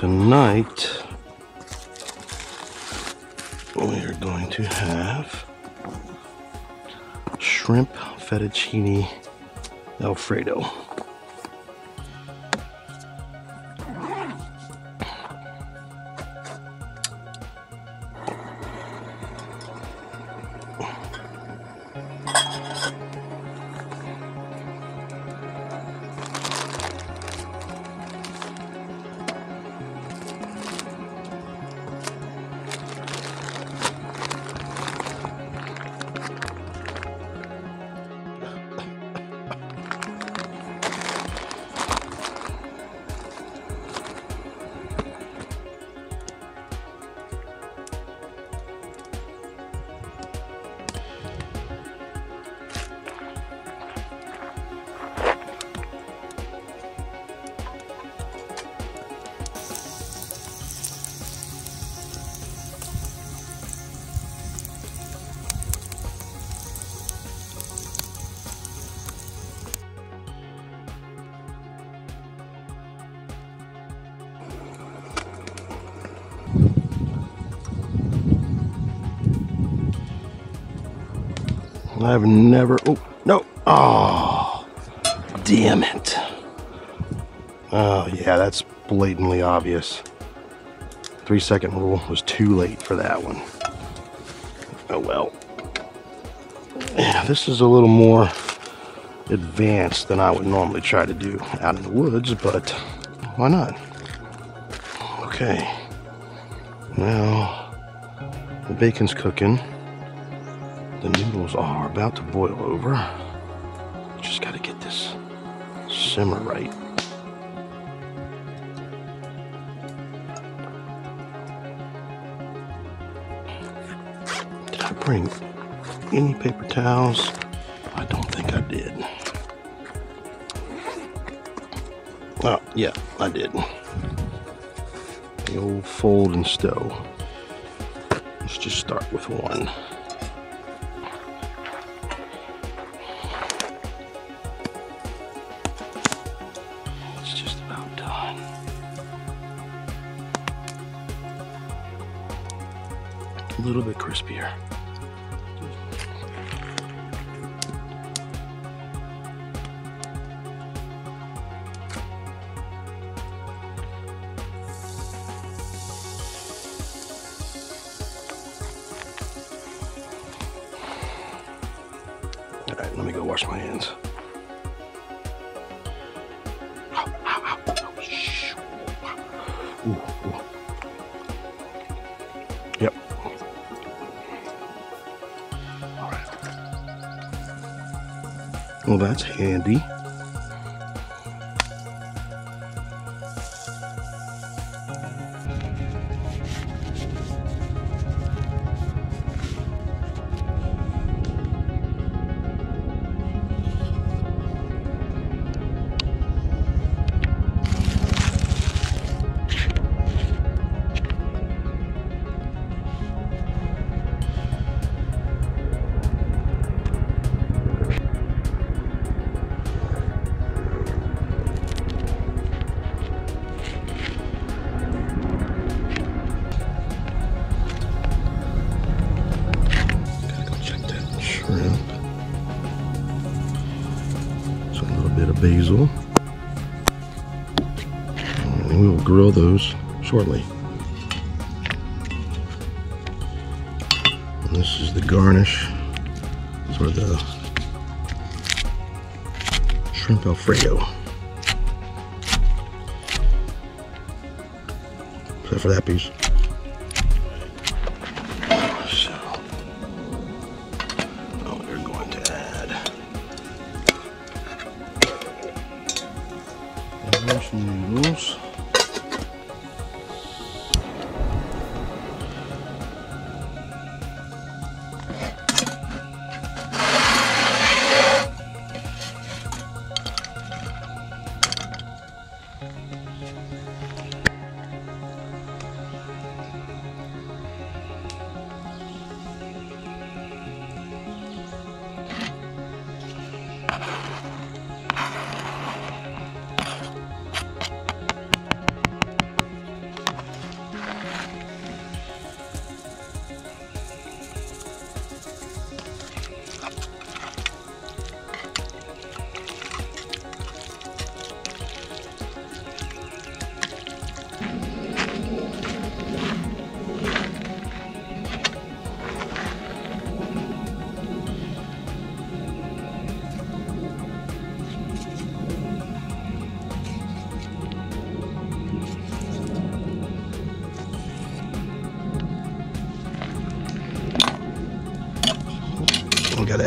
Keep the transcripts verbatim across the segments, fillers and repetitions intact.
tonight we are going to have Shrimp Fettuccine Alfredo. I've never, oh, no, oh, damn it. Oh, yeah, that's blatantly obvious. Three second rule was too late for that one. Oh, well. Yeah, this is a little more advanced than I would normally try to do out in the woods, but why not? Okay. Now, the bacon's cooking. The noodles are about to boil over. Just got to get this simmer right. Did I bring any paper towels? I don't think I did. Oh, yeah, I did. The old fold and stow. Let's just start with one. A little bit crispier. All right, let me go wash my hands. Ow, ow, ow, ow. Shh. Ooh, ooh. Yep. Well, that's handy. Basil, and we will grill those shortly. And this is the garnish for the shrimp Alfredo. Except for that piece. So, oh, we're going to add noodles.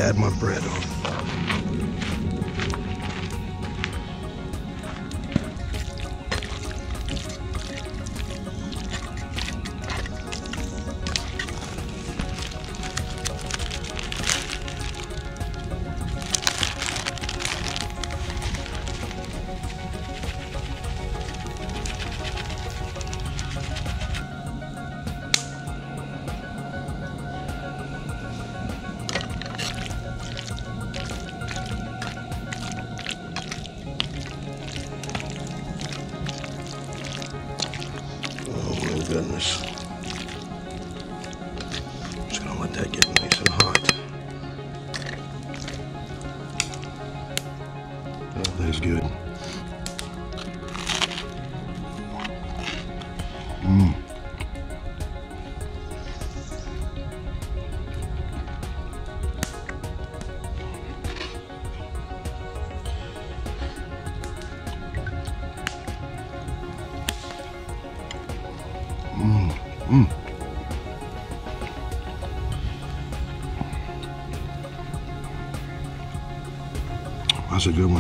add my bread on. Goodness. Just gonna let that get nice and hot. Oh, that's good. Mmm. Mmm. Mmm. That's a good one.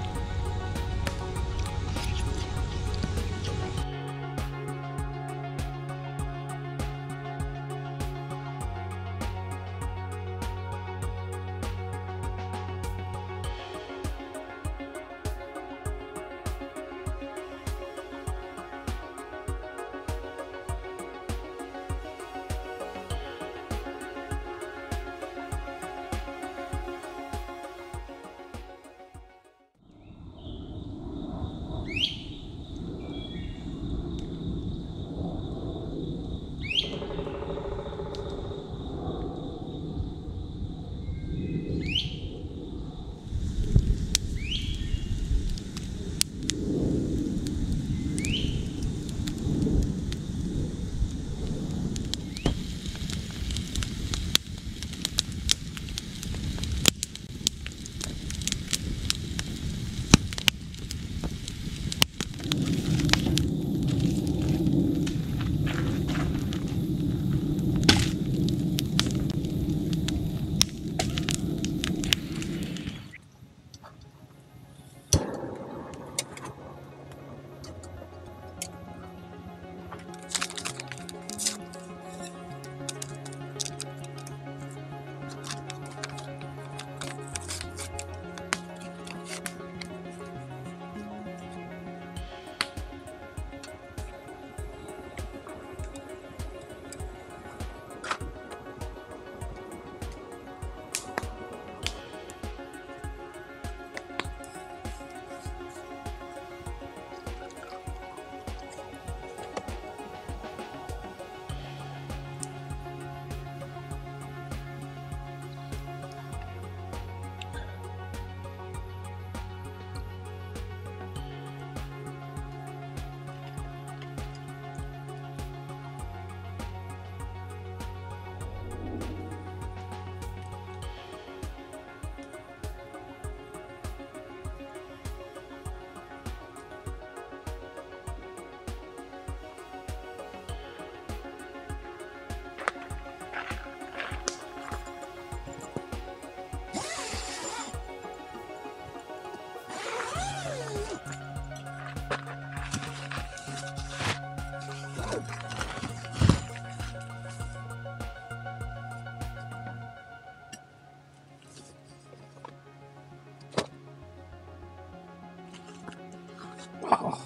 Oh.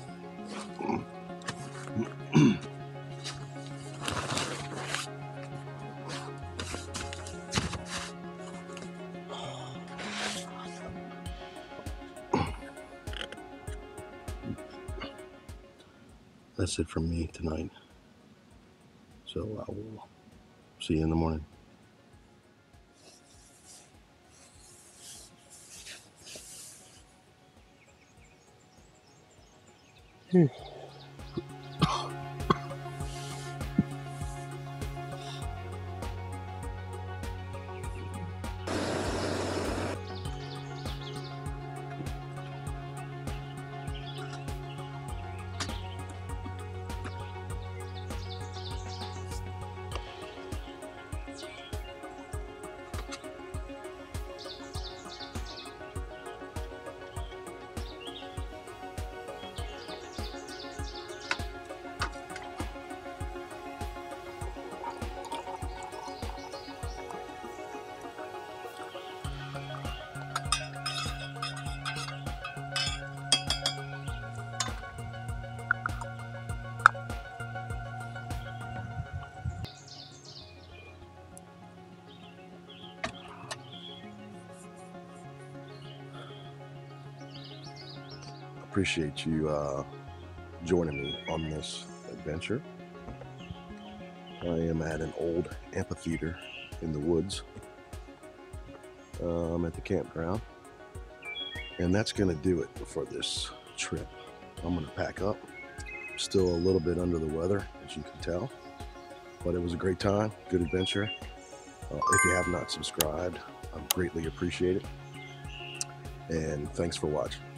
That's it from me tonight. So I will see you in the morning. Hmm. appreciate you uh, joining me on this adventure. I am at an old amphitheater in the woods. Uh, I'm at the campground, and that's going to do it for this trip. I'm going to pack up. Still a little bit under the weather, as you can tell, but it was a great time, good adventure. Uh, if you have not subscribed, I greatly appreciate it, and thanks for watching.